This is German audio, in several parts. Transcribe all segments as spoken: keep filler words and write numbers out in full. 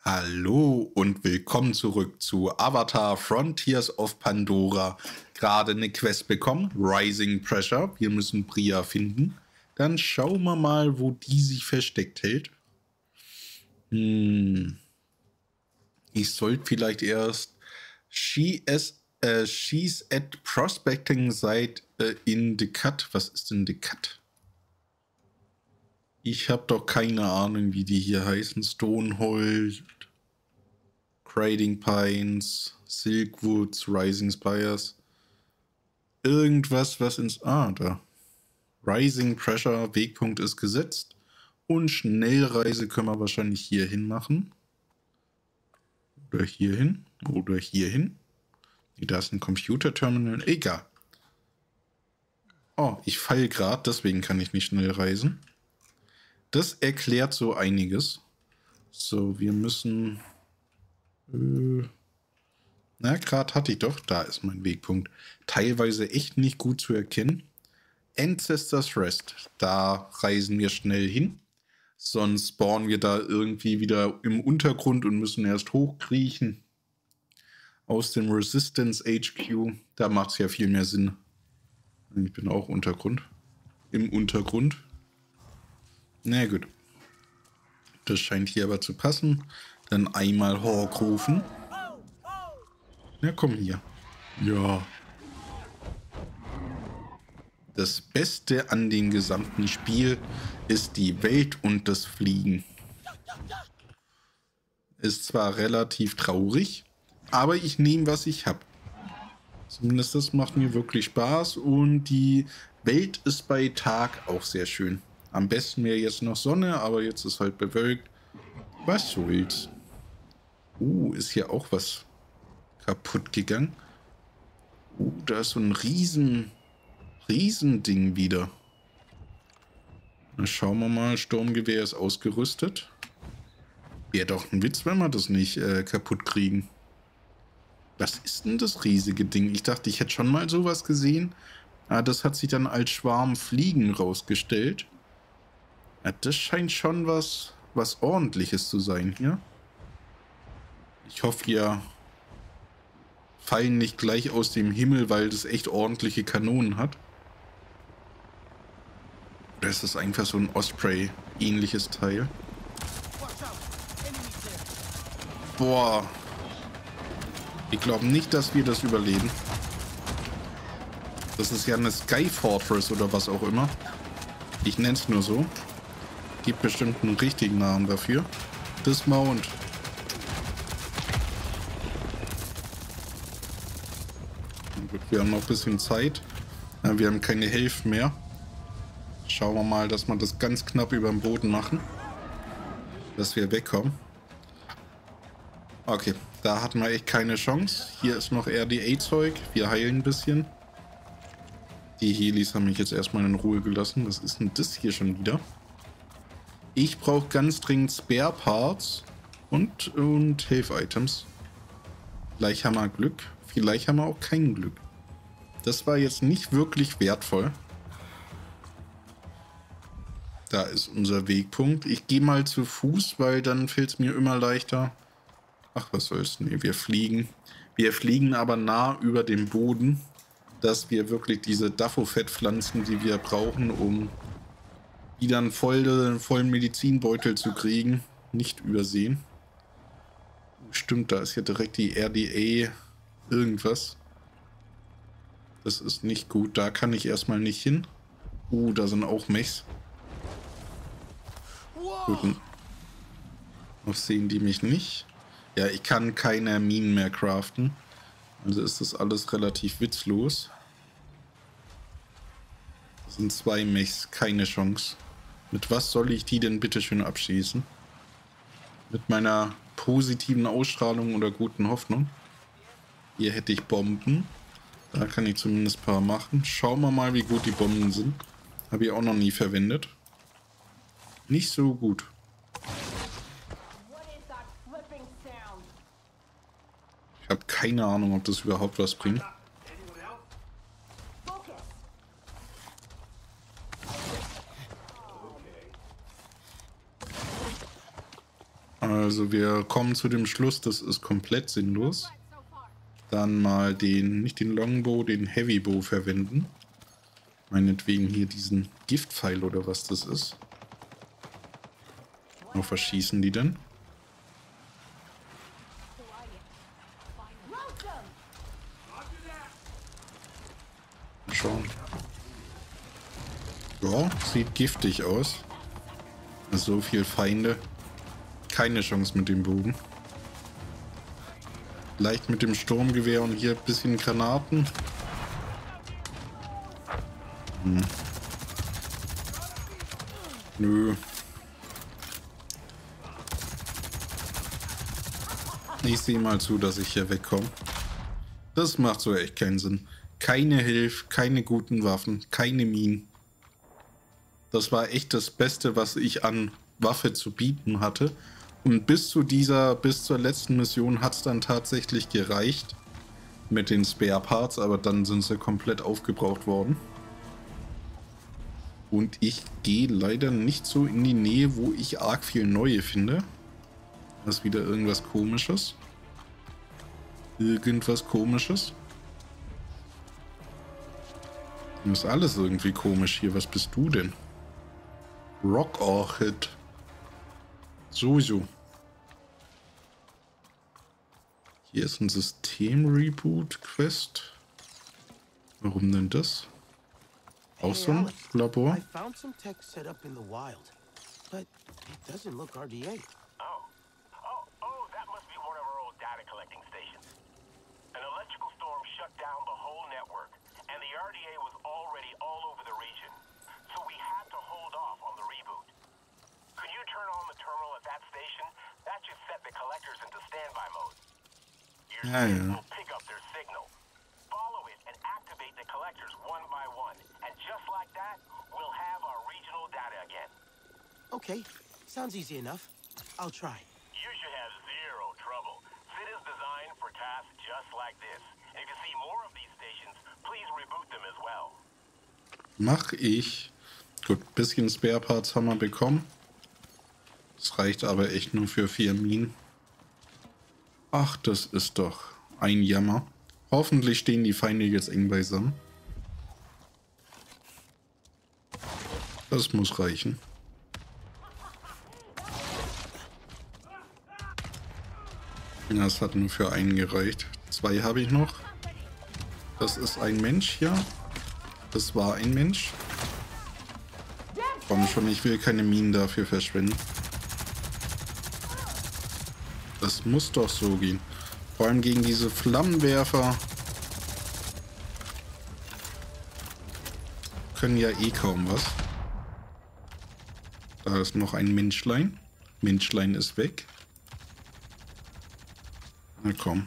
Hallo und willkommen zurück zu Avatar Frontiers of Pandora. Gerade eine Quest bekommen, Rising Pressure. Wir müssen Bria finden. Dann schauen wir mal, wo die sich versteckt hält. Hm. Ich sollte vielleicht erst She is, äh, She's at Prospecting Site äh, in the Cut. Was ist denn the Cut? Ich habe doch keine Ahnung, wie die hier heißen. Stonehold, Crading Pines, Silkwoods, Rising Spires. Irgendwas, was ins... Ah, da. Rising Pressure, Wegpunkt ist gesetzt. Und Schnellreise können wir wahrscheinlich hierhin machen. Oder hierhin. Oder hierhin. Nee, da ist ein Computerterminal. Egal. Oh, ich falle gerade, deswegen kann ich nicht schnell reisen. Das erklärt so einiges. So, wir müssen... Äh, na, gerade hatte ich doch. Da ist mein Wegpunkt. Teilweise echt nicht gut zu erkennen. Ancestors Rest. Da reisen wir schnell hin. Sonst spawnen wir da irgendwie wieder im Untergrund und müssen erst hochkriechen. Aus dem Resistance H Q. Da macht es ja viel mehr Sinn. Ich bin auch Untergrund. Im Untergrund. Na gut. Das scheint hier aber zu passen. Dann einmal Hawk rufen. Na komm hier. Ja. Das Beste an dem gesamten Spiel ist die Welt und das Fliegen. Ist zwar relativ traurig, aber ich nehme, was ich habe. Zumindest das macht mir wirklich Spaß und die Welt ist bei Tag auch sehr schön. Am besten wäre jetzt noch Sonne, aber jetzt ist halt bewölkt. Was soll's? Uh, ist hier auch was kaputt gegangen. Uh, da ist so ein riesen, riesen Ding wieder. Na, schauen wir mal, Sturmgewehr ist ausgerüstet. Wäre doch ein Witz, wenn wir das nicht äh, kaputt kriegen. Was ist denn das riesige Ding? Ich dachte, ich hätte schon mal sowas gesehen. Ah, das hat sich dann als Schwarm Fliegen rausgestellt. Ja, das scheint schon was, was Ordentliches zu sein hier. Ich hoffe, wir fallen nicht gleich aus dem Himmel, weil das echt ordentliche Kanonen hat. Oder ist das einfach so ein Osprey-ähnliches Teil? Boah. Ich glaube nicht, dass wir das überleben. Das ist ja eine Sky Fortress oder was auch immer. Ich nenne es nur so. Gibt bestimmt einen richtigen Namen dafür. Dismount. Gut, wir haben noch ein bisschen Zeit. Wir haben keine Hilfe mehr. Schauen wir mal, dass wir das ganz knapp über dem Boden machen. Dass wir wegkommen. Okay, da hatten wir echt keine Chance. Hier ist noch R D A-Zeug. Wir heilen ein bisschen. Die Helis haben mich jetzt erstmal in Ruhe gelassen. Was ist denn das hier schon wieder? Ich brauche ganz dringend Spare Parts und, und Hilfe-Items. Vielleicht haben wir Glück, vielleicht haben wir auch kein Glück. Das war jetzt nicht wirklich wertvoll. Da ist unser Wegpunkt. Ich gehe mal zu Fuß, weil dann fällt es mir immer leichter. Ach, was soll's? Nee, wir fliegen. Wir fliegen aber nah über dem Boden, dass wir wirklich diese Daffo-Fettpflanzen, die wir brauchen, um wieder einen vollen, vollen Medizinbeutel zu kriegen, nicht übersehen. Stimmt, da ist ja direkt die R D A irgendwas. Das ist nicht gut. Da kann ich erstmal nicht hin. Uh, da sind auch Mechs. Gut. Noch sehen die mich nicht. Ja, ich kann keine Minen mehr craften. Also ist das alles relativ witzlos. Das sind zwei Mechs, keine Chance. Mit was soll ich die denn bitte schön abschießen? Mit meiner positiven Ausstrahlung oder guten Hoffnung. Hier hätte ich Bomben. Da kann ich zumindest ein paar machen. Schauen wir mal, wie gut die Bomben sind. Habe ich auch noch nie verwendet. Nicht so gut. Ich habe keine Ahnung, ob das überhaupt was bringt. Also wir kommen zu dem Schluss, das ist komplett sinnlos. Dann mal den, nicht den Longbow, den Heavybow verwenden. Meinetwegen hier diesen Giftpfeil oder was das ist. Auf was schießen die denn? Mal schauen. Ja, sieht giftig aus. So viel Feinde. Keine Chance mit dem Bogen. Leicht mit dem Sturmgewehr und hier ein bisschen Granaten. Hm. Nö. Ich sehe mal zu, dass ich hier wegkomme. Das macht so echt keinen Sinn. Keine Hilfe, keine guten Waffen, keine Minen. Das war echt das Beste, was ich an Waffe zu bieten hatte. Und bis zu dieser, bis zur letzten Mission hat es dann tatsächlich gereicht mit den Spare Parts, aber dann sind sie komplett aufgebraucht worden. Und ich gehe leider nicht so in die Nähe, wo ich arg viel Neue finde. Das ist wieder irgendwas Komisches. Irgendwas Komisches. Das ist alles irgendwie komisch hier. Was bist du denn? Rock Orchid. Sowieso. Hier ist ein System-Reboot-Quest. Warum denn das? Auch so ein Labor? I found some tech set up in the wild, but it doesn't look R D A. Oh. Oh, oh, that must be one of our old data collecting stations. An electrical storm shut down the whole network, and the R D A was already all over the region. So we had to hold off on the reboot. Could you turn on the terminal at that station? That should set the collectors into standby mode. Your Ja, station ja. will pick up their signal. Follow it and activate the collectors one by one. And just like that, we'll have our regional data again. Okay, sounds easy enough. I'll try. You should have zero trouble. S I D is designed for tasks just like this. And if you see more of these stations, please reboot them as well. Mach ich. Gut, bisschen Spare Parts haben wir bekommen. Das reicht aber echt nur für vier Minen. Ach, das ist doch ein Jammer. Hoffentlich stehen die Feinde jetzt eng beisammen. Das muss reichen. Das hat nur für einen gereicht. Zwei habe ich noch. Das ist ein Mensch hier. Das war ein Mensch. Komm schon, ich will keine Minen dafür verschwenden. Das muss doch so gehen. Vor allem gegen diese Flammenwerfer. Können ja eh kaum was. Da ist noch ein Menschlein. Menschlein ist weg. Na komm.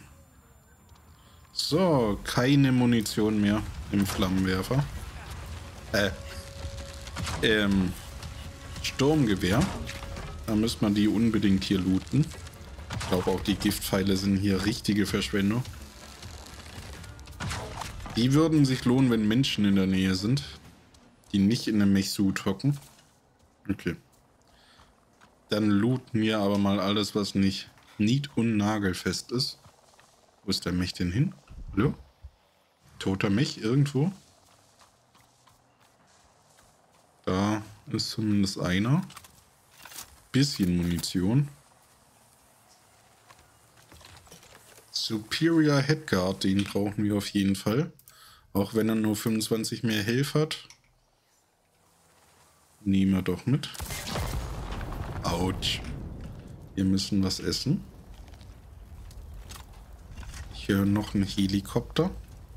So, keine Munition mehr im Flammenwerfer. Äh. Ähm. Sturmgewehr. Da müsste man die unbedingt hier looten. Ich glaube auch die Giftpfeile sind hier richtige Verschwendung. Die würden sich lohnen, wenn Menschen in der Nähe sind, die nicht in einem Mech-Suit hocken. Okay. Dann looten wir aber mal alles, was nicht nied- und nagelfest ist. Wo ist der Mech denn hin? Hallo? Toter Mech irgendwo? Da ist zumindest einer. Bisschen Munition. Superior Headguard, den brauchen wir auf jeden Fall. Auch wenn er nur fünfundzwanzig mehr Health hat. Nehmen wir doch mit. Autsch. Wir müssen was essen. Ich höre noch einen Helikopter.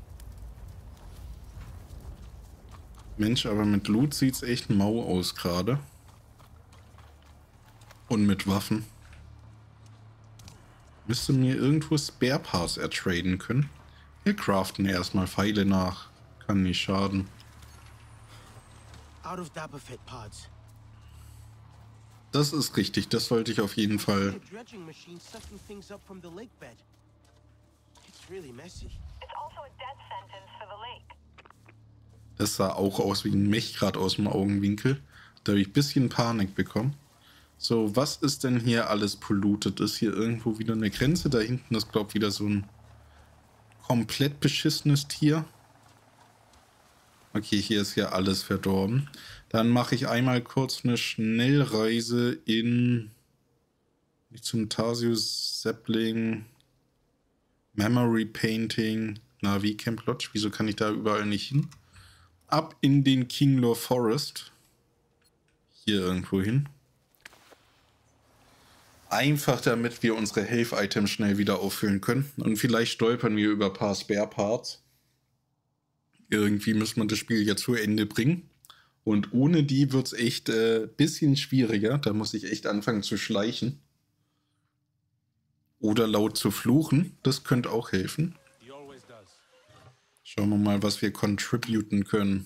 Mensch, aber mit Loot sieht es echt mau aus gerade. Und mit Waffen. Müsste mir irgendwo Spare Parts ertraden können. Wir craften erstmal Pfeile nach. Kann nicht schaden. Out of Dabafet pods. Das ist richtig. Das sollte ich auf jeden Fall. A dredging machine sucking things up from the lake bed. It's really messy. It's also a death sentence for the lake. Das sah auch aus wie ein Mech gerade aus dem Augenwinkel. Da habe ich ein bisschen Panik bekommen. So, was ist denn hier alles polluted? Ist hier irgendwo wieder eine Grenze? Da hinten ist, glaube ich, wieder so ein komplett beschissenes Tier. Okay, hier ist ja alles verdorben. Dann mache ich einmal kurz eine Schnellreise in zum Tarsius Sapling, Memory Painting, Navi Camp Lodge. Wieso kann ich da überall nicht hin? Ab in den Kinglore Forest. Hier irgendwo hin. Einfach damit wir unsere Health-Items schnell wieder auffüllen können. Und vielleicht stolpern wir über ein paar Spare-Parts. Irgendwie müssen wir das Spiel ja zu Ende bringen. Und ohne die wird es echt ein äh, bisschen schwieriger. Da muss ich echt anfangen zu schleichen. Oder laut zu fluchen. Das könnte auch helfen. Schauen wir mal, was wir contributen können.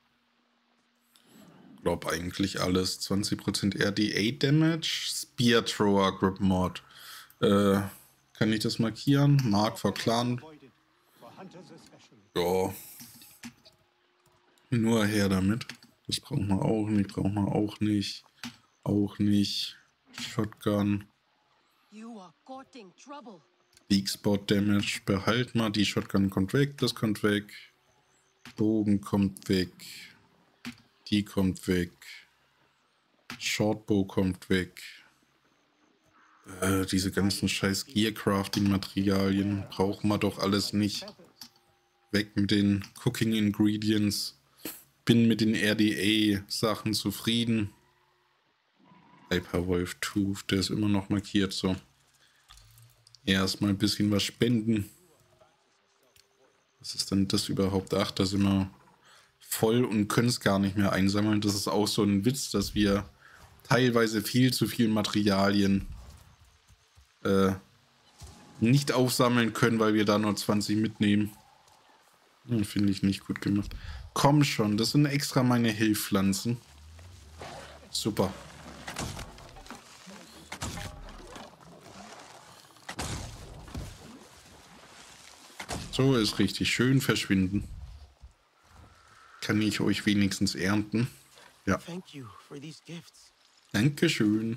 Ich glaube eigentlich alles. zwanzig Prozent R D A Damage. Spear Thrower Grip Mod. Äh, kann ich das markieren? Mark for Clan. Ja. Nur her damit. Das braucht man auch nicht. Braucht man auch nicht. Auch nicht. Shotgun. Weak Spot Damage. Behalt mal. Die Shotgun kommt weg. Das kommt weg. Bogen kommt weg. Die kommt weg. Shortbow kommt weg. Äh, diese ganzen scheiß Gear-Crafting-Materialien brauchen wir doch alles nicht. Weg mit den Cooking Ingredients. Bin mit den R D A-Sachen zufrieden. Hyperwolf Tooth, der ist immer noch markiert so. Erstmal ein bisschen was spenden. Was ist denn das überhaupt? Ach, da sind wir voll und können es gar nicht mehr einsammeln. Das ist auch so ein Witz, dass wir teilweise viel zu viel Materialien äh, nicht aufsammeln können, weil wir da nur zwanzig mitnehmen. Hm, finde ich nicht gut gemacht. Komm schon, das sind extra meine Hilfpflanzen. Super. So ist richtig. Schön verschwinden. Kann ich euch wenigstens ernten? Ja. Dankeschön.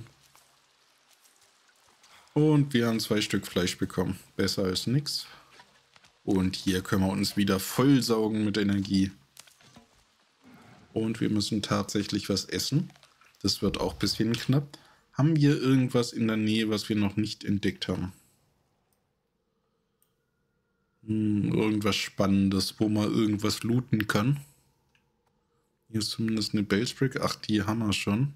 Und wir haben zwei Stück Fleisch bekommen. Besser als nichts. Und hier können wir uns wieder vollsaugen mit Energie. Und wir müssen tatsächlich was essen. Das wird auch ein bisschen knapp. Haben wir irgendwas in der Nähe, was wir noch nicht entdeckt haben? Hm, irgendwas Spannendes, wo man irgendwas looten kann. Hier ist zumindest eine Bellsprig. Ach, die haben wir schon.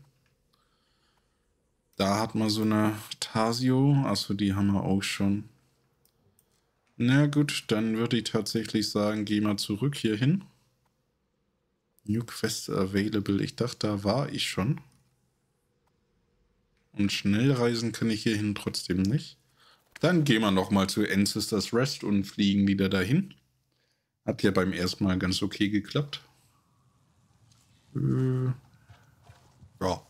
Da hat man so eine Tasio. Achso, die haben wir auch schon. Na gut, dann würde ich tatsächlich sagen, geh mal zurück hier hin. New Quest available. Ich dachte, da war ich schon. Und schnell reisen kann ich hierhin trotzdem nicht. Dann gehen wir nochmal zu Ancestors Rest und fliegen wieder dahin. Hat ja beim ersten Mal ganz okay geklappt. Äh, ja.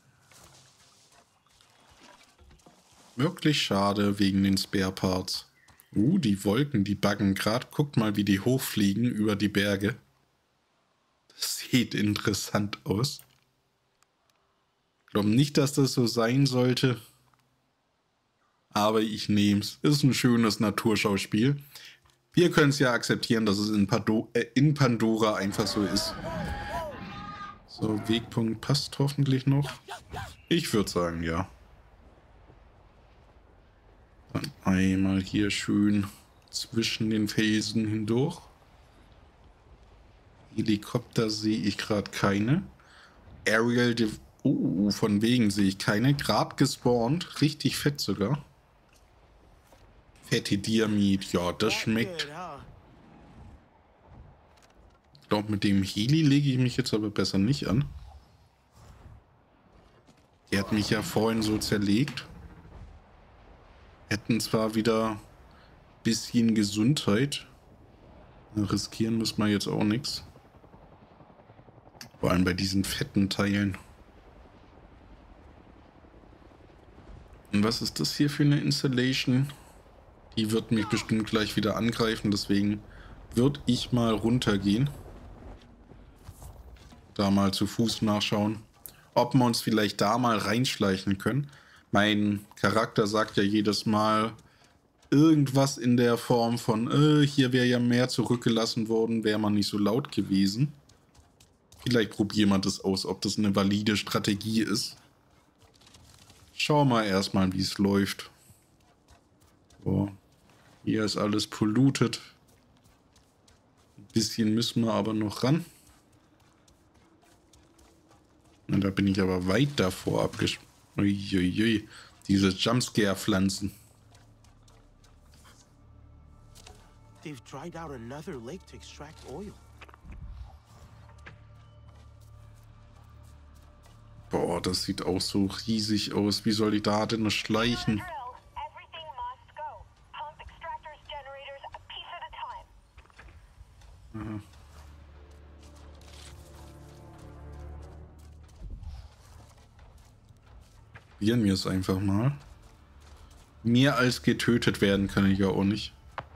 Wirklich schade wegen den Spare Parts. Uh, die Wolken, die buggen gerade. Guckt mal, wie die hochfliegen über die Berge. Das sieht interessant aus. Ich glaube nicht, dass das so sein sollte. Aber ich nehme es. Ist ein schönes Naturschauspiel. Wir können es ja akzeptieren, dass es in, Pado äh, in Pandora einfach so ist. So, Wegpunkt passt hoffentlich noch. Ich würde sagen, ja. Dann einmal hier schön zwischen den Felsen hindurch. Helikopter sehe ich gerade keine. Aerial, oh, von wegen sehe ich keine. Gerade gespawnt, richtig fett sogar. Fette Diamit, ja, das schmeckt. Ich glaube, mit dem Heli lege ich mich jetzt aber besser nicht an. Der hat mich ja vorhin so zerlegt. Hätten zwar wieder ein bisschen Gesundheit. Riskieren müssen wir jetzt auch nichts. Vor allem bei diesen fetten Teilen. Und was ist das hier für eine Installation? Die wird mich bestimmt gleich wieder angreifen, deswegen würde ich mal runtergehen. Da mal zu Fuß nachschauen. ob wir uns vielleicht da mal reinschleichen können. Mein Charakter sagt ja jedes Mal irgendwas in der Form von, äh, hier wäre ja mehr zurückgelassen worden, wäre man nicht so laut gewesen. Vielleicht probieren wir das aus, ob das eine valide Strategie ist. Schauen wir erstmal, wie es läuft. So. Hier ist alles polluted. Ein bisschen müssen wir aber noch ran. Und da bin ich aber weit davor abgesprungen. Uiuiui. Diese Jumpscare-Pflanzen. They've dried out another lake to extract oil. Boah, das sieht auch so riesig aus. Wie soll ich da denn schleichen? Drill. Everything must go. Pump extractors, generators, a piece at a time. Aha. Probieren wir es einfach mal. Mehr als getötet werden kann ich ja auch nicht.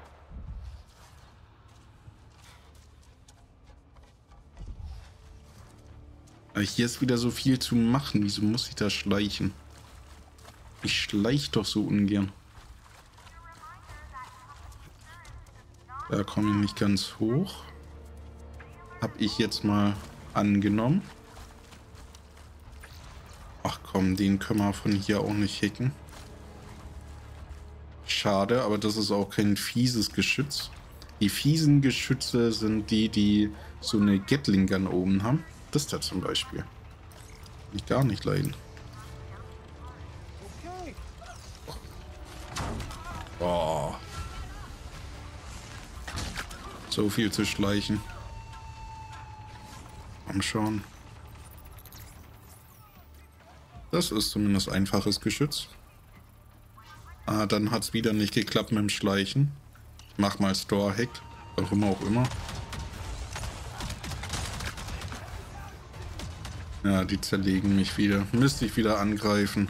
Aber hier ist wieder so viel zu machen. Wieso muss ich da schleichen? Ich schleich doch so ungern. Da komme ich nicht ganz hoch. Hab ich jetzt mal angenommen. Ach komm, den können wir von hier auch nicht hacken. Schade, aber das ist auch kein fieses Geschütz. Die fiesen Geschütze sind die, die so eine Gatling Gun oben haben. Das da zum Beispiel. Kann ich gar nicht leiden. Oh. So viel zu schleichen. Mal schauen. Das ist zumindest einfaches Geschütz. Ah, dann hat es wieder nicht geklappt mit dem Schleichen. Ich mach mal Store-Hack. Warum auch immer. Ja, die zerlegen mich wieder. Müsste ich wieder angreifen.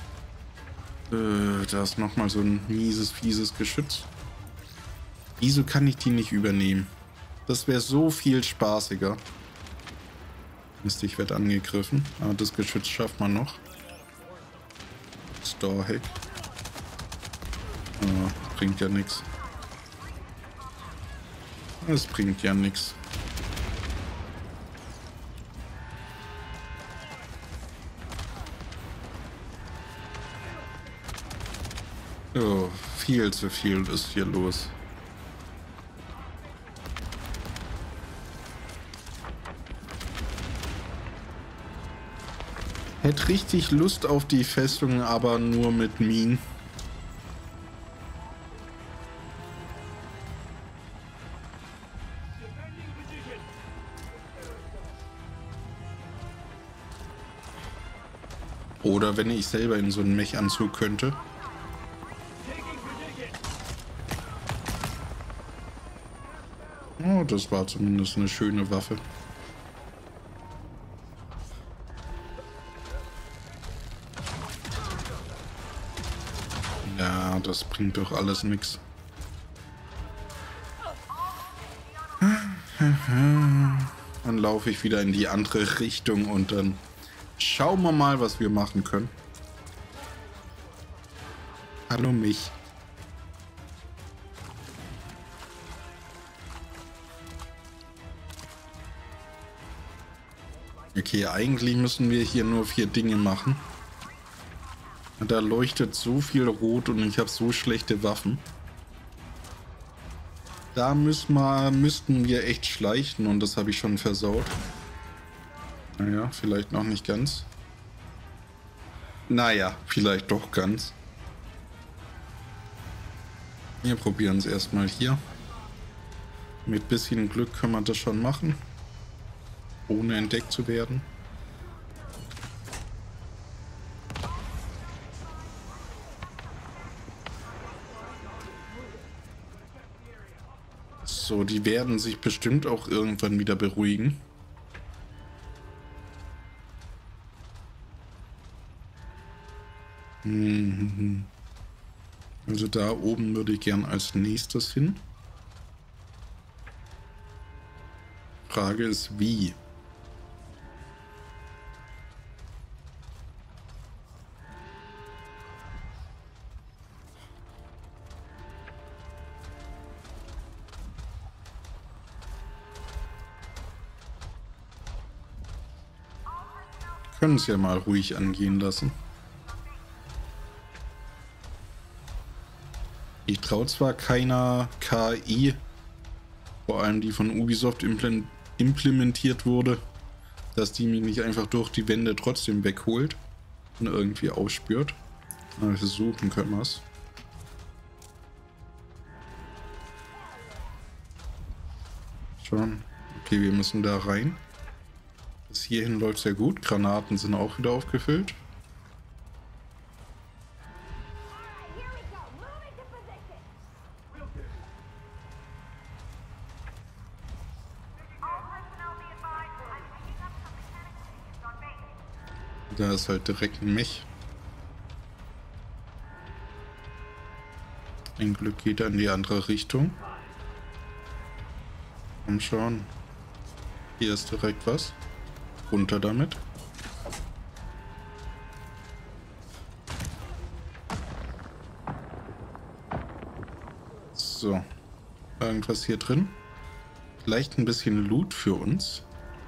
Äh, da ist nochmal so ein mieses, fieses Geschütz. Wieso kann ich die nicht übernehmen? Das wäre so viel spaßiger. Mist, ich werde angegriffen. Aber das Geschütz schafft man noch. Store-Hack. Oh, bringt ja nichts. Es bringt ja nichts. Oh, viel zu viel ist hier los. Hätte richtig Lust auf die Festung, aber nur mit Minen. Oder wenn ich selber in so einen Mech-Anzug könnte. Oh, das war zumindest eine schöne Waffe. Ja, das bringt doch alles nichts. Dann laufe ich wieder in die andere Richtung und dann schauen wir mal, was wir machen können. Hallo mich. Okay, eigentlich müssen wir hier nur vier Dinge machen. Da leuchtet so viel rot und ich habe so schlechte Waffen. Da müssen wir, müssten wir echt schleichen und das habe ich schon versaut. Naja, vielleicht noch nicht ganz. Naja, vielleicht doch ganz. Wir probieren es erstmal hier. Mit bisschen Glück können wir das schon machen. Ohne entdeckt zu werden. So, die werden sich bestimmt auch irgendwann wieder beruhigen. Also da oben würde ich gern als nächstes hin. Frage ist wie. Können es ja mal ruhig angehen lassen. Ich traue zwar keiner K I, vor allem die von Ubisoft implementiert wurde, dass die mich nicht einfach durch die Wände trotzdem wegholt und irgendwie ausspürt. Aber versuchen können wir es. Schon. Okay, wir müssen da rein. Bis hierhin läuft sehr gut. Granaten sind auch wieder aufgefüllt. Da ist halt direkt ein Mech. Ein Glück geht er in die andere Richtung. Komm schon. Hier ist direkt was. Runter damit. So. Irgendwas hier drin. Vielleicht ein bisschen Loot für uns.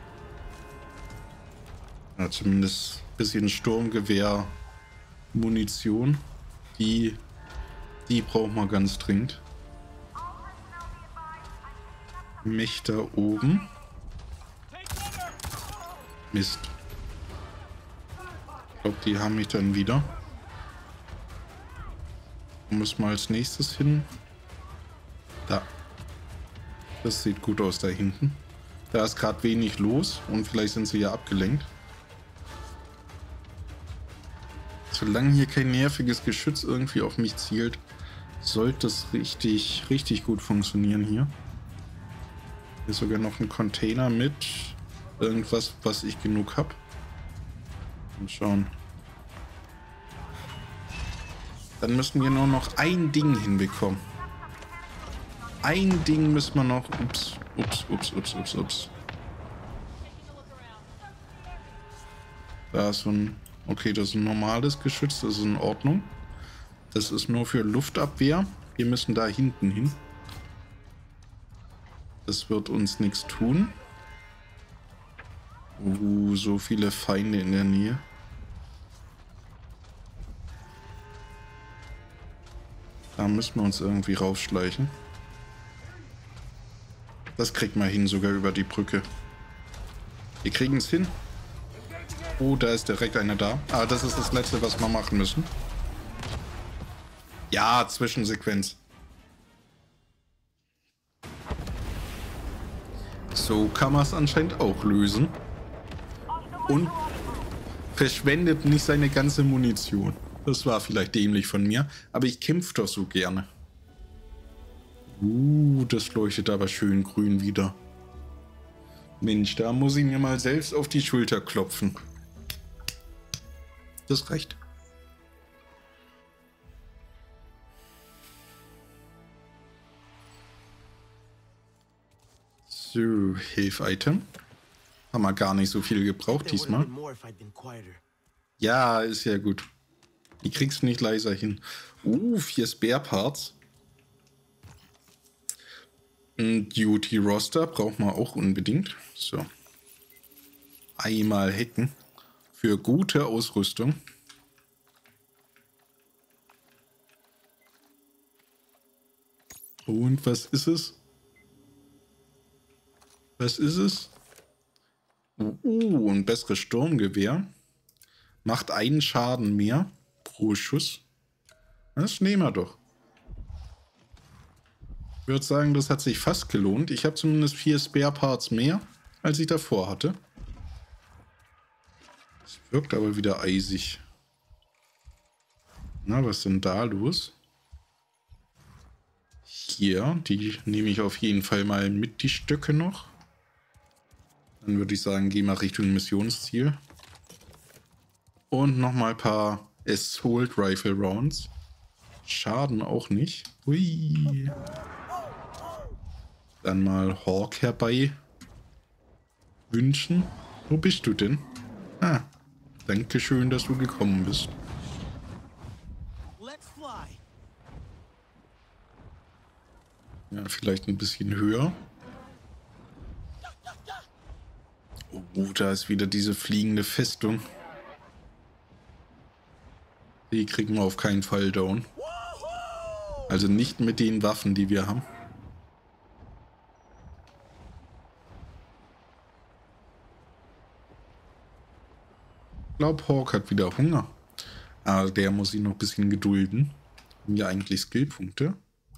Ja, zumindest ein bisschen Sturmgewehr, Munition. Die, die brauchen wir ganz dringend. Mich da oben. Mist. Ich glaube, die haben mich dann wieder. Wo müssen wir als nächstes hin? Da. Das sieht gut aus da hinten. Da ist gerade wenig los und vielleicht sind sie ja abgelenkt. Solange hier kein nerviges Geschütz irgendwie auf mich zielt, sollte es richtig, richtig gut funktionieren hier. Hier ist sogar noch ein Container mit irgendwas, was ich genug habe. Mal schauen. Dann müssen wir nur noch ein Ding hinbekommen. Ein Ding müssen wir noch... Ups, ups, ups, ups, ups, ups. Da ist so ein... Okay, das ist ein normales Geschütz, das ist in Ordnung. Das ist nur für Luftabwehr. Wir müssen da hinten hin. Das wird uns nichts tun. Uh, so viele Feinde in der Nähe. Da müssen wir uns irgendwie rausschleichen. Das kriegt man hin, sogar über die Brücke. Wir kriegen es hin. Oh, da ist direkt einer da. Ah, das ist das Letzte, was wir machen müssen. Ja, Zwischensequenz. So kann man es anscheinend auch lösen. Und verschwendet nicht seine ganze Munition. Das war vielleicht dämlich von mir, aber ich kämpfe doch so gerne. Uh, das leuchtet aber schön grün wieder. Mensch, da muss ich mir mal selbst auf die Schulter klopfen. Das reicht. So, Hilf-Item. Haben wir gar nicht so viel gebraucht diesmal. Ja, ist ja gut. Die kriegst du nicht leiser hin. Uh, vier Spare-Parts. Ein Duty-Roster braucht man auch unbedingt. So. Einmal hacken. Für gute Ausrüstung. Und was ist es? Was ist es? Uh, ein besseres Sturmgewehr. Macht einen Schaden mehr pro Schuss. Das nehmen wir doch. Ich würde sagen, das hat sich fast gelohnt. Ich habe zumindest vier Spare Parts mehr, als ich davor hatte. Es wirkt aber wieder eisig. Na, was ist denn da los? Hier, die nehme ich auf jeden Fall mal mit, die Stöcke noch. Dann würde ich sagen, gehen wir Richtung Missionsziel. Und nochmal ein paar Assault Rifle Rounds. Schaden auch nicht. Hui. Dann mal Hawk herbei wünschen. Wo bist du denn? Ah, danke schön, dass du gekommen bist. Ja, vielleicht ein bisschen höher. Oh, da ist wieder diese fliegende Festung. Die kriegen wir auf keinen Fall down. Also nicht mit den Waffen, die wir haben. Ich glaube, Hawk hat wieder Hunger. Aber der muss sich noch ein bisschen gedulden. Haben ja eigentlich Skillpunkte.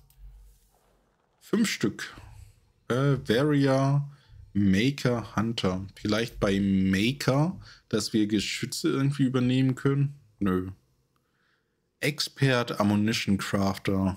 Fünf Stück. Äh, Warrior, Maker, Hunter. Vielleicht bei Maker, dass wir Geschütze irgendwie übernehmen können? Nö. Expert, Ammunition Crafter.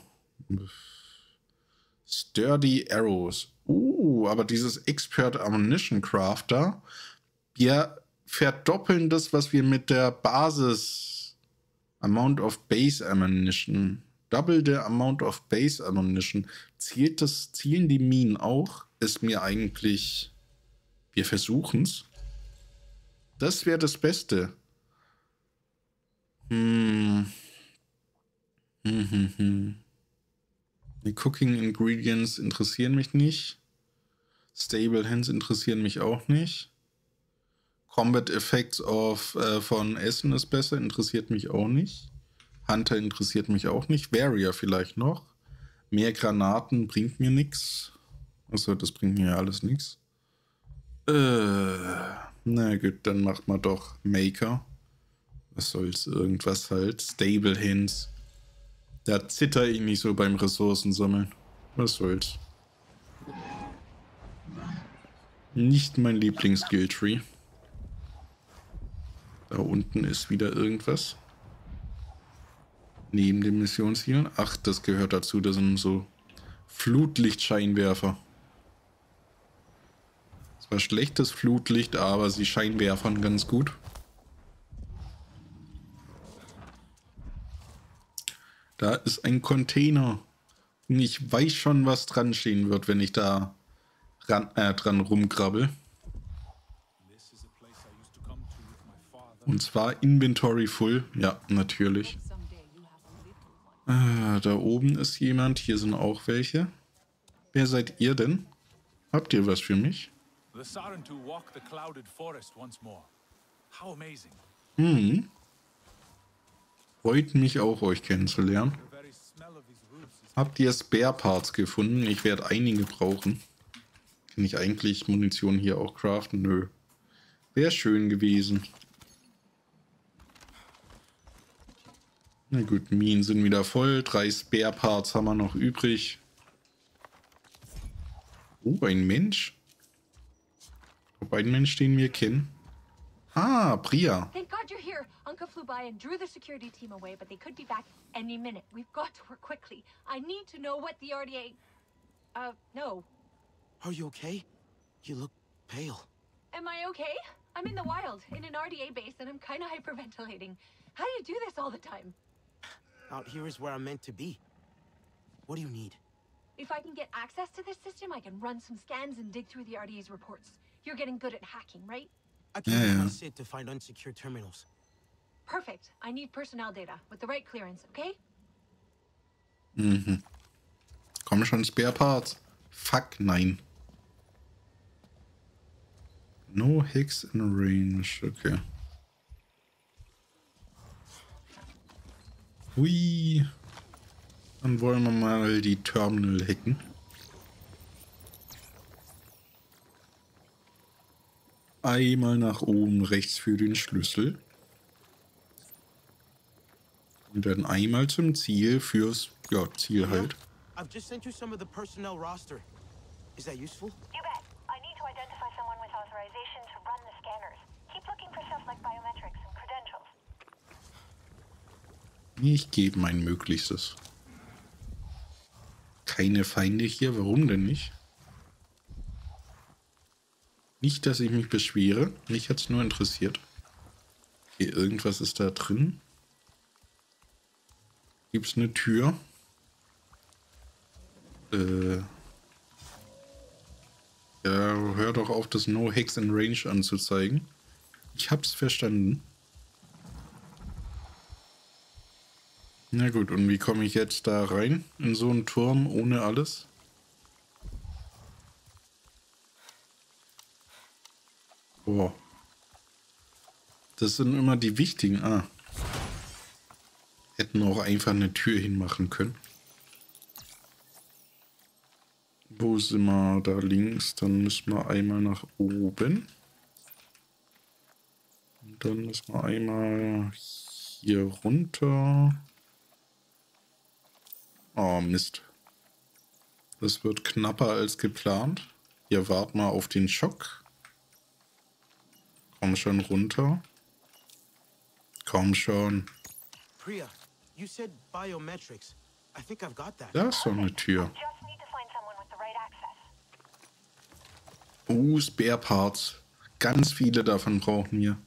Sturdy Arrows. Uh, aber dieses Expert Ammunition Crafter, wir verdoppeln das, was wir mit der Basis Amount of Base Ammunition. Double the Amount of Base Ammunition. Zielt das, zielen die Minen auch? Ist mir eigentlich... Wir versuchen's. Das wäre das Beste. Hm. Hm, hm, hm. Die Cooking Ingredients interessieren mich nicht. Stable Hands interessieren mich auch nicht. Combat Effects of, äh, von Essen ist besser, interessiert mich auch nicht. Hunter interessiert mich auch nicht. Warrior vielleicht noch. Mehr Granaten bringt mir nichts. Achso, das bringt mir ja alles nichts. Äh, na gut, dann macht man doch Maker. Was soll's, irgendwas halt. Stable Hands. Da zitter ich nicht so beim Ressourcensammeln. Was soll's. Nicht mein Lieblings-Skill-Tree. Da unten ist wieder irgendwas. Neben den Missionszielen. Ach, das gehört dazu. Das sind so Flutlichtscheinwerfer. Zwar schlechtes Flutlicht, aber sie scheinwerfern ganz gut. Da ist ein Container. Und ich weiß schon, was dran stehen wird, wenn ich da ran, äh, dran rumkrabbel. Und zwar Inventory full. Ja, natürlich. Ah, da oben ist jemand. Hier sind auch welche. Wer seid ihr denn? Habt ihr was für mich? Hm. Freut mich auch, euch kennenzulernen. Habt ihr Spare Parts gefunden? Ich werde einige brauchen. Kann ich eigentlich Munition hier auch craften? Nö. Wäre schön gewesen. Na gut, Minen sind wieder voll. Drei Spare Parts haben wir noch übrig. Oh, ein Mensch. Ob ein Mensch, den wir kennen. Ah, Priya. Thank God you're here. Uncle flew by and drew the security team away, but they could be back any minute. We've got to work quickly. I need to know what the R D A... Uh, no. Are you okay? You look pale. Am I okay? I'm in the wild, in an R D A base, and I'm kind of hyperventilating. How do you do this all the time? Out here is where I'm meant to be. What do you need? If I can get access to this system, I can run some scans and dig through the R D A's reports. You're getting good at hacking, right? I can use my S I D to find unsecured terminals. Perfect. I need personnel data with the right clearance, okay? Mhm. Komm schon, Spare Parts. Fuck, nein. No hacks in range. Okay. Hui. Dann wollen wir mal die Terminal hacken. Einmal nach oben rechts für den Schlüssel. Und dann einmal zum Ziel fürs, ja, Ziel halt. I've just sent you some of the personnel roster. Is that useful? You bet. I need to identify someone with authorization to run the scanners. Keep looking for stuff like biometrics and credentials. Ich gebe mein Möglichstes. Keine Feinde hier, warum denn nicht? Nicht, dass ich mich beschwere. Mich hat es nur interessiert. Hier, irgendwas ist da drin. Gibt es eine Tür? Äh. Ja, hör doch auf, das No Hacks in Range anzuzeigen. Ich hab's verstanden. Na gut, und wie komme ich jetzt da rein? In so einen Turm ohne alles? Boah. Das sind immer die wichtigen. Ah. Hätten auch einfach eine Tür hinmachen können. Wo sind wir? Da links. Dann müssen wir einmal nach oben. Und dann müssen wir einmal hier runter. Oh, Mist. Das wird knapper als geplant. Hier warten wir auf den Schock. Komm schon runter. Komm schon. Priya, you said biometrics. I think I've got that. Da ist doch eine Tür. Just need to find someone with the right access. Oh, Spare Parts. Ganz viele davon brauchen wir.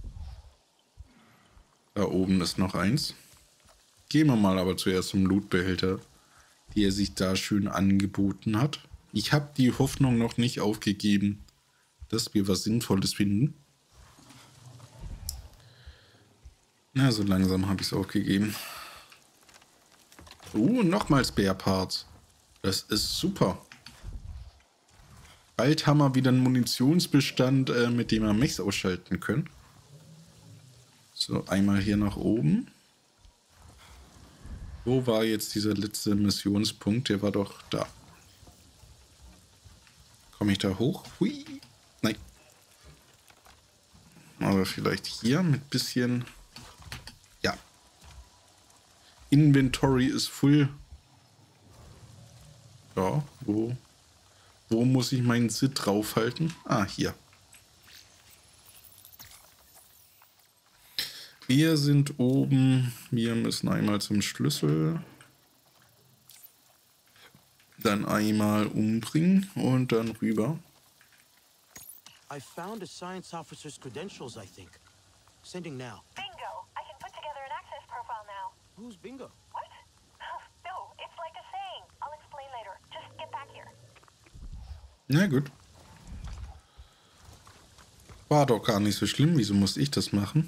Da oben ist noch eins. Gehen wir mal aber zuerst zum Lootbehälter, der sich da schön angeboten hat. Ich habe die Hoffnung noch nicht aufgegeben, dass wir was Sinnvolles finden. Na, so langsam habe ich es aufgegeben. Oh, nochmal Spare Parts. Das ist super. Bald haben wir wieder einen Munitionsbestand, äh, mit dem wir Mechs ausschalten können. So, einmal hier nach oben. Wo war jetzt dieser letzte Missionspunkt? Der war doch da. Komme ich da hoch? Hui. Nein. Aber vielleicht hier mit bisschen... Ja. Inventory ist full. Ja, wo... Wo muss ich meinen Sit draufhalten? Ah, hier. Wir sind oben. Wir müssen einmal zum Schlüssel. Dann einmal umbringen und dann rüber. I found a science officer's credentials, I think. Sending now. Bingo! I can put together an access profile now. Who's bingo? What? No, it's like a saying. I'll explain later. Just get back here. Na gut. War doch gar nicht so schlimm. Wieso muss ich das machen?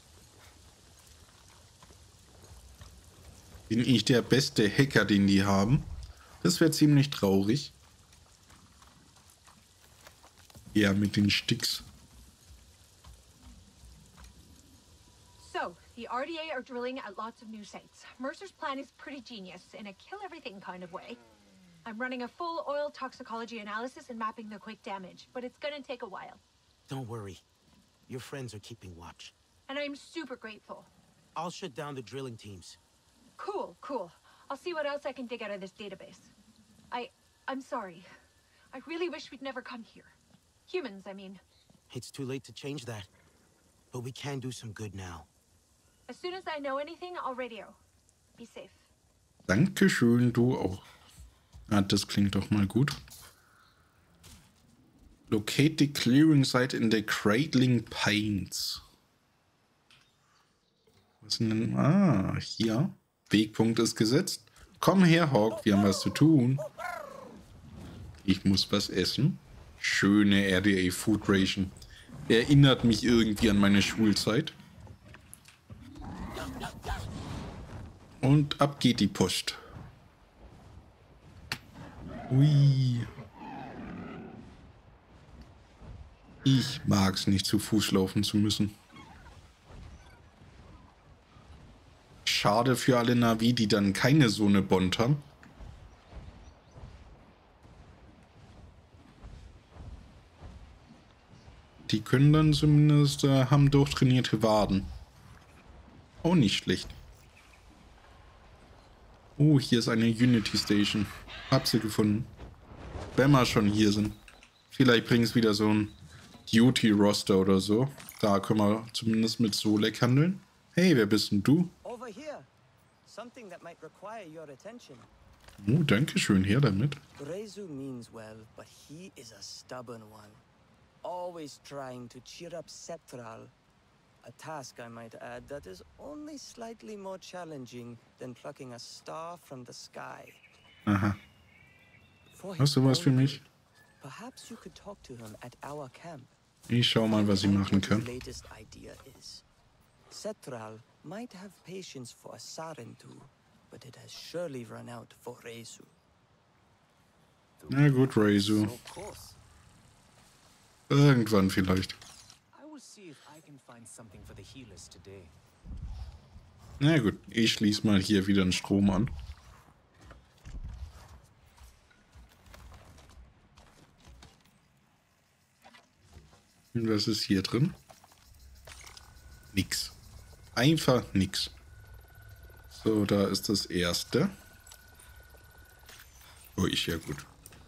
Bin ich der beste Hacker, den die haben? Das wäre ziemlich traurig. Ja, mit den Sticks. So, the R D A are drilling at lots of new sites. Mercer's plan is pretty genius, in a kill-everything kind of way. I'm running a full oil toxicology analysis and mapping the quick damage, but it's gonna take a while. Don't worry. Your friends are keeping watch. And I'm super grateful. I'll shut down the drilling teams. Cool, cool. I'll see what else I can dig out of this database. I... I'm sorry. I really wish we'd never come here. Humans, I mean. It's too late to change that. But we can do some good now. As soon as I know anything, I'll radio. Be safe. Dankeschön, du auch. Ah, das klingt doch mal gut. Locate the clearing site in the Cradling Pines. Was sind denn... Ah, hier. Wegpunkt ist gesetzt. Komm her, Hawk, wir haben was zu tun. Ich muss was essen. Schöne R D A Food Ration. Erinnert mich irgendwie an meine Schulzeit. Und ab geht die Post. Ui. Ich mag's nicht, zu Fuß laufen zu müssen. Schade für alle Navi, die dann keine so eine Bond haben. Die können dann zumindest, äh, haben durchtrainierte Waden. Auch nicht schlecht. Oh, hier ist eine Unity Station. Hab sie gefunden. Wenn wir schon hier sind. Vielleicht bringen es wieder so ein Duty Roster oder so. Da können wir zumindest mit Solek handeln. Hey, wer bist denn du? Over here. Something that might require your attention. Oh, danke schön, her damit. Rezu means well, but he is a stubborn one. Always trying to cheer up Septral. A task, I might add, that is only slightly more challenging than plucking a star from the sky. Aha. For Hast du was für mich? Perhaps you could talk to him at our camp. Ich schau mal, was ich machen kann. His latest idea is. Setral might have patience for a Sarentu, but it has surely run out for Rezu. Na gut, Rezu. So close. Irgendwann vielleicht. I will see if I can find something for the healers today. Na gut, ich schließe mal hier wieder den Strom an. Und was ist hier drin? Nix. Einfach nix. So, da ist das erste. Oh, ich ja gut.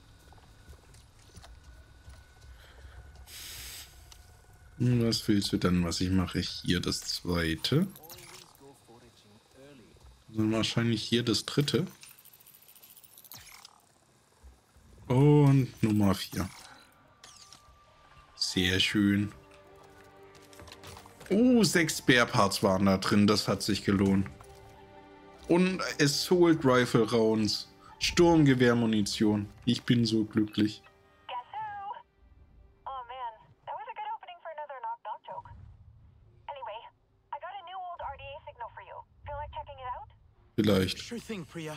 Und was willst du dann, was ich mache? Hier das zweite. Also wahrscheinlich hier das dritte. Und Nummer vier. Sehr schön. Oh, sechs Spare Parts waren da drin. Das hat sich gelohnt. Und Assault Rifle Rounds. Sturmgewehrmunition. Ich bin so glücklich. Guess who? Oh man, that was a good opening for another knock-knock joke. Anyway, I got a new old R D A signal for you. Feel like checking it out? Vielleicht. Sure thing, Priya.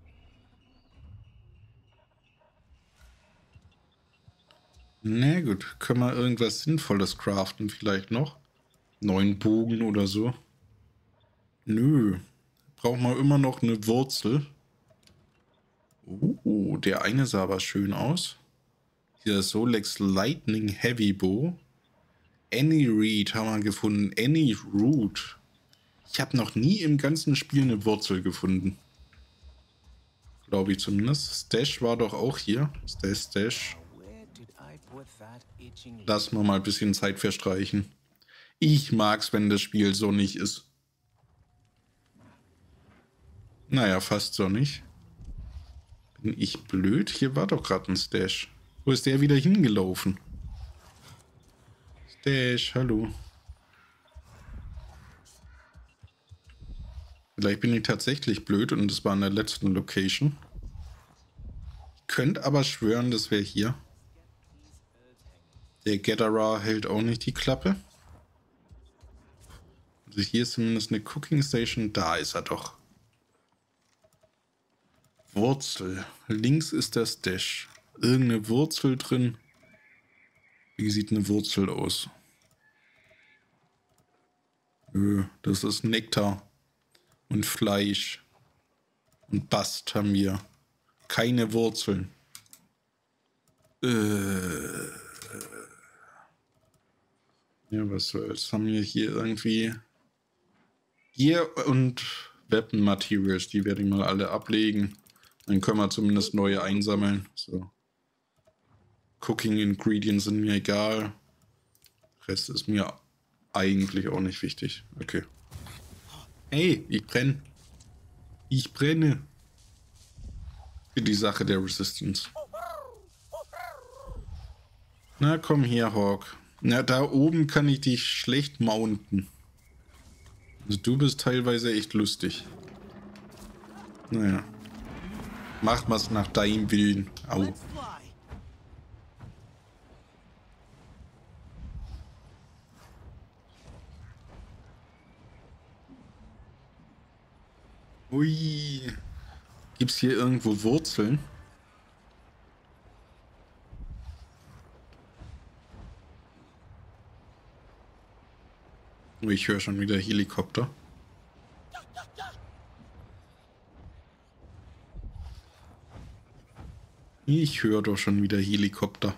Na gut, können wir irgendwas Sinnvolles craften vielleicht noch? Neuen Bogen oder so? Nö. Braucht man immer noch eine Wurzel. Oh, der eine sah aber schön aus. Hier Solex Lightning Heavy Bow. Any Reed haben wir gefunden. Any Root. Ich habe noch nie im ganzen Spiel eine Wurzel gefunden. Glaube ich zumindest. Stash war doch auch hier. Stash, Stash. Lass mal mal ein bisschen Zeit verstreichen. Ich mag's, wenn das Spiel sonnig ist. Naja, fast sonnig. Bin ich blöd? Hier war doch gerade ein Stash. Wo ist der wieder hingelaufen? Stash, hallo. Vielleicht bin ich tatsächlich blöd und das war in der letzten Location. Ich könnte aber schwören, das wäre hier. Der Gatterer hält auch nicht die Klappe. Also hier ist zumindest eine Cooking Station. Da ist er doch. Wurzel. Links ist der Stash. Irgendeine Wurzel drin. Wie sieht eine Wurzel aus? Nö, das ist Nektar. Und Fleisch. Und Bast haben wir. Keine Wurzeln. Äh. Ja, was soll's. Haben wir hier irgendwie Gear und Weapon Materials. Die werde ich mal alle ablegen. Dann können wir zumindest neue einsammeln. So. Cooking Ingredients sind mir egal. Rest ist mir eigentlich auch nicht wichtig. Okay. Hey, ich brenne. Ich brenne. Für die Sache der Resistance. Na, komm her, Hawk. Na, da oben kann ich dich schlecht mounten. Also du bist teilweise echt lustig. Naja. Mach was nach deinem Willen. Au. Let's fly. Ui. Gibt's hier irgendwo Wurzeln? Oh, ich höre schon wieder Helikopter. Ich höre doch schon wieder Helikopter.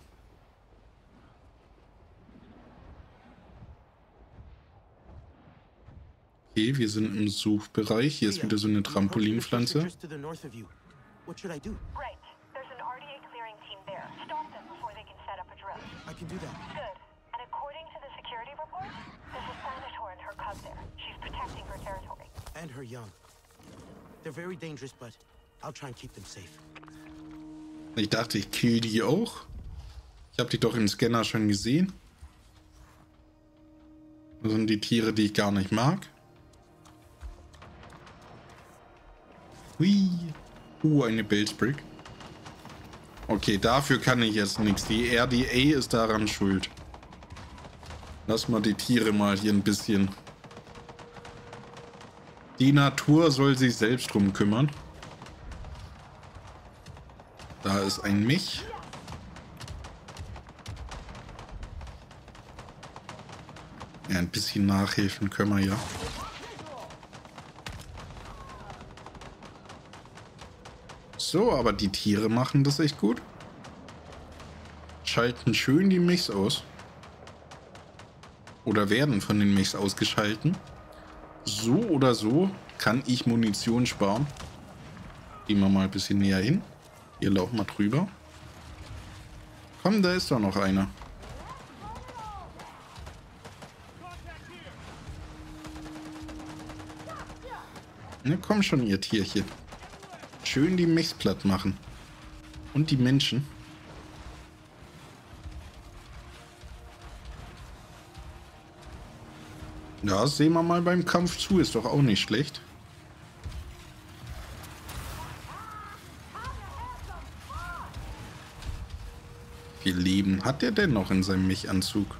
Okay, wir sind im Suchbereich. Hier ist wieder so eine Trampolinpflanze. Just to the north of you. What should I do? Right. There's an R D A clearing team there. Stop them before they can set up a drill. I can do that. Good. And according to the security report, there's a Thanator and her cub there. She's protecting her territory. And her young. They're very dangerous, but I'll try and keep them safe. Ich dachte, ich kill die auch. Ich habe die doch im Scanner schon gesehen. Das sind die Tiere, die ich gar nicht mag. Hui. Uh, eine Bellsbrick. Okay, dafür kann ich jetzt nichts. Die R D A ist daran schuld. Lass mal die Tiere mal hier ein bisschen. Die Natur soll sich selbst drum kümmern. Da ist ein Mech. Ja, ein bisschen nachhelfen können wir ja. So, aber die Tiere machen das echt gut. Schalten schön die Mechs aus. Oder werden von den Mechs ausgeschalten. So oder so kann ich Munition sparen. Gehen wir mal ein bisschen näher hin. Hier laufen wir drüber. Komm, da ist doch noch einer. Na komm schon, ihr Tierchen. Schön die Mechs platt machen. Und die Menschen. Ja, sehen wir mal beim Kampf zu. Ist doch auch nicht schlecht. Wie viel Leben hat er denn noch in seinem Mechanzug?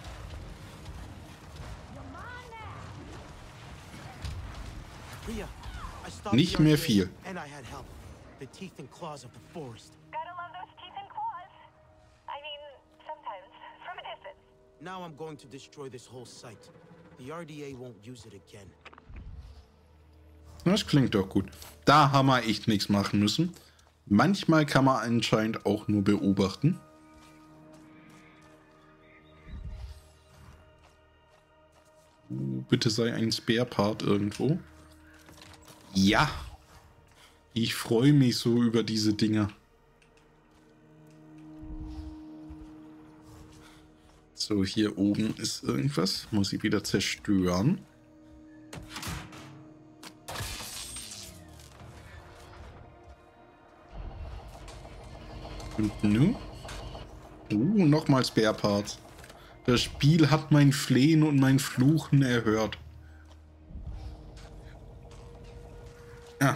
Nicht mehr viel. And I had help. The teeth and claws of the forest. Gotta love those teeth and claws. I mean, sometimes, from a distance. Now I'm going to destroy this whole site. The R D A won't use it again. Das klingt doch gut. Da haben wir echt nichts machen müssen. Manchmal kann man anscheinend auch nur beobachten. Oh, bitte sei ein Spare-Part irgendwo. Ja. Ich freue mich so über diese Dinger. So, hier oben ist irgendwas. Muss ich wieder zerstören. Und nu? Oh, nochmal Spare Parts. Das Spiel hat mein Flehen und mein Fluchen erhört. Ah.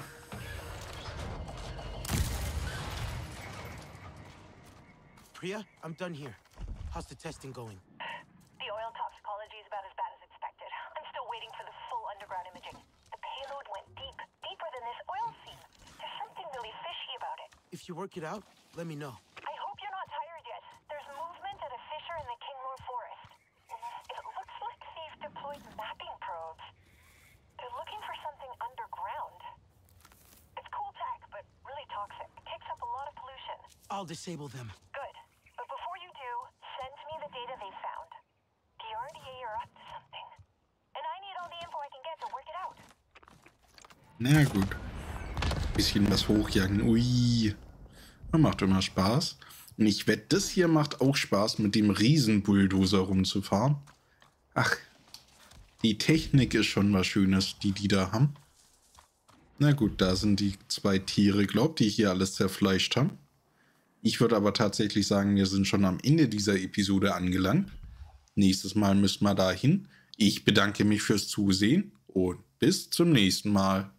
Priya, I'm done here. How's the testing going? The oil toxicology is about as bad as expected. I'm still waiting for the full underground imaging. The payload went deep, deeper than this oil seam. There's something really fishy about it. If you work it out, let me know. I hope you're not tired yet. There's movement at a fissure in the Kinglore Forest. It looks like they've deployed mapping probes. They're looking for something underground. It's cool tech, but really toxic. Takes up a lot of pollution. I'll disable them. Good. But before you do, send me the data they found. The R D A are up to something. And I need all the info I can get to work it out. Na gut. Bisschen was hochjagen. Ui. Das macht immer Spaß. Und ich wette, das hier macht auch Spaß, mit dem Riesenbulldozer rumzufahren. Ach, die Technik ist schon was Schönes, die die da haben. Na gut, da sind die zwei Tiere, glaubt, die hier alles zerfleischt haben. Ich würde aber tatsächlich sagen, wir sind schon am Ende dieser Episode angelangt. Nächstes Mal müssen wir dahin. Ich bedanke mich fürs Zusehen und bis zum nächsten Mal.